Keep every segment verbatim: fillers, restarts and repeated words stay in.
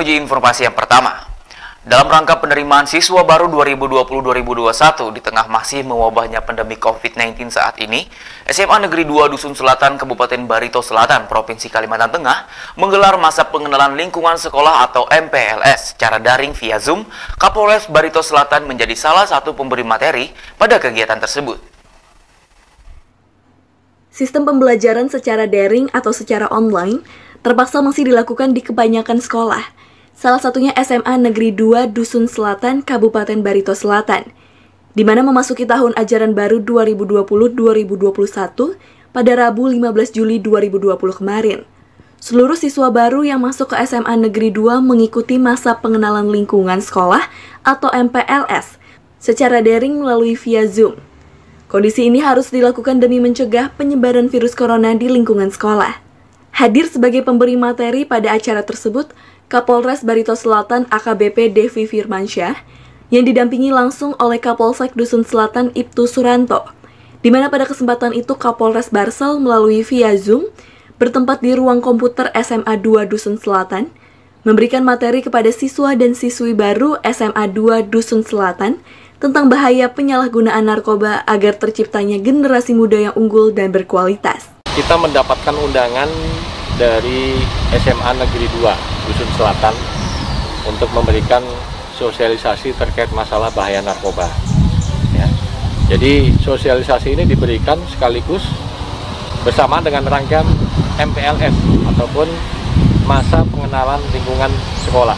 menuju informasi yang pertama. Dalam rangka penerimaan siswa baru dua ribu dua puluh dua ribu dua puluh satu di tengah masih mewabahnya pandemi covid sembilan belas saat ini, S M A Negeri dua Dusun Selatan, Kabupaten Barito Selatan, Provinsi Kalimantan Tengah menggelar masa pengenalan lingkungan sekolah atau M P L S secara daring via Zoom. Kapolres Barito Selatan menjadi salah satu pemberi materi pada kegiatan tersebut. Sistem pembelajaran secara daring atau secara online terpaksa masih dilakukan di kebanyakan sekolah. Salah satunya S M A Negeri dua Dusun Selatan, Kabupaten Barito Selatan, di mana memasuki tahun ajaran baru dua ribu dua puluh dua ribu dua puluh satu pada Rabu lima belas Juli dua ribu dua puluh kemarin. Seluruh siswa baru yang masuk ke S M A Negeri dua mengikuti masa pengenalan lingkungan sekolah atau M P L S secara daring melalui via Zoom. Kondisi ini harus dilakukan demi mencegah penyebaran virus corona di lingkungan sekolah. Hadir sebagai pemberi materi pada acara tersebut, Kapolres Barito Selatan A K B P Devi Firmansyah, yang didampingi langsung oleh Kapolsek Dusun Selatan Ibtu Suranto, di mana pada kesempatan itu Kapolres Barsel melalui via Zoom bertempat di ruang komputer S M A dua Dusun Selatan, memberikan materi kepada siswa dan siswi baru S M A dua Dusun Selatan tentang bahaya penyalahgunaan narkoba agar terciptanya generasi muda yang unggul dan berkualitas. Kita mendapatkan undangan dari S M A Negeri dua Dusun Selatan untuk memberikan sosialisasi terkait masalah bahaya narkoba. Ya. Jadi sosialisasi ini diberikan sekaligus bersama dengan rangkaian M P L S ataupun masa pengenalan lingkungan sekolah.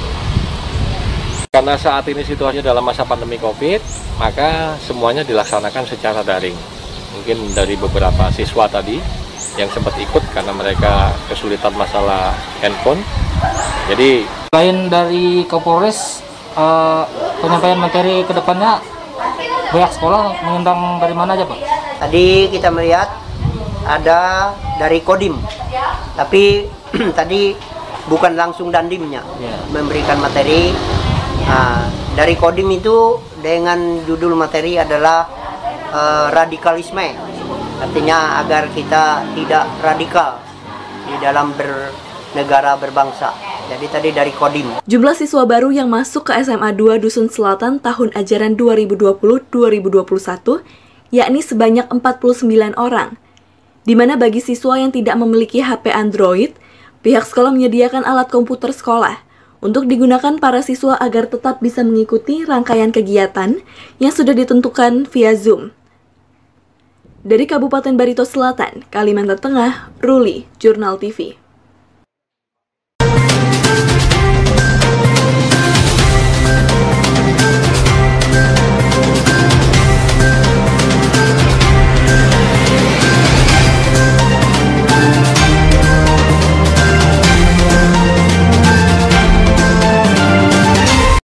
Karena saat ini situasinya dalam masa pandemi COVID, maka semuanya dilaksanakan secara daring. Mungkin dari beberapa siswa tadi yang sempat ikut karena mereka kesulitan masalah handphone. Jadi selain dari Kapolres, uh, penyampaian materi ke depannya pihak sekolah mengundang dari mana aja, Pak? Tadi kita melihat ada dari Kodim, tapi tadi bukan langsung dandimnya yeah. memberikan materi. Nah, dari Kodim itu dengan judul materi adalah uh, radikalisme. Artinya agar kita tidak radikal di dalam bernegara berbangsa. Jadi tadi dari Kodim. Jumlah siswa baru yang masuk ke S M A dua Dusun Selatan tahun ajaran dua ribu dua puluh dua ribu dua puluh satu yakni sebanyak empat puluh sembilan orang. Di mana bagi siswa yang tidak memiliki H P Android, pihak sekolah menyediakan alat komputer sekolah untuk digunakan para siswa agar tetap bisa mengikuti rangkaian kegiatan yang sudah ditentukan via Zoom. Dari Kabupaten Barito Selatan, Kalimantan Tengah, Ruli, Jurnal T V.